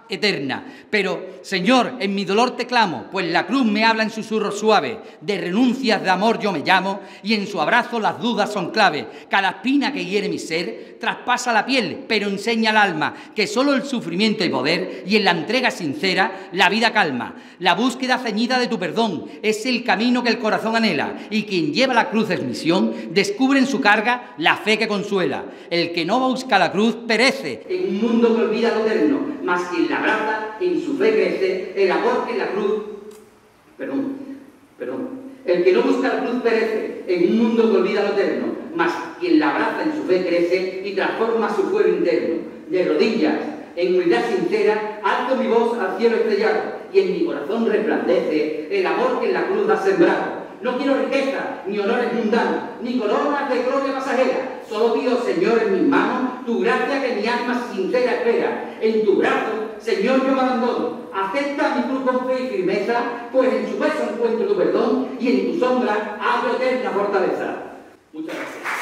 eterna. Pero, Señor, en mi dolor te clamo, pues la cruz me habla en susurros suaves, de renuncias de amor yo me llamo, y en su abrazo las dudas son clave. Cada espina que hiere mi ser traspasa la piel, pero enseña al alma que solo el sufrimiento y poder, y en la entrega sincera, la vida calma. La búsqueda ceñida de tu perdón es el camino que el corazón anhela, y quien lleva la cruz es misión, descubre en su carga la fe que consuela. El que no busca la cruz perece en un mundo que olvida lo eterno, mas quien la abraza en su fe crece, el amor que en la cruz... Perdón, perdón. El que no busca la cruz perece en un mundo que olvida lo eterno, mas quien la abraza en su fe crece y transforma su fuero interno. De rodillas, en humildad sincera, alzo mi voz al cielo estrellado, y en mi corazón resplandece el amor que en la cruz ha sembrado. No quiero riqueza, ni honores mundanos, ni coronas de gloria pasajera. Solo pido, Señor, en mis manos, tu gracia que mi alma sincera espera. En tu brazo, Señor, yo me abandono. Acepta mi cruz con fe y firmeza, pues en su peso encuentro tu perdón y en tu sombra hallo eterna fortaleza. Muchas gracias.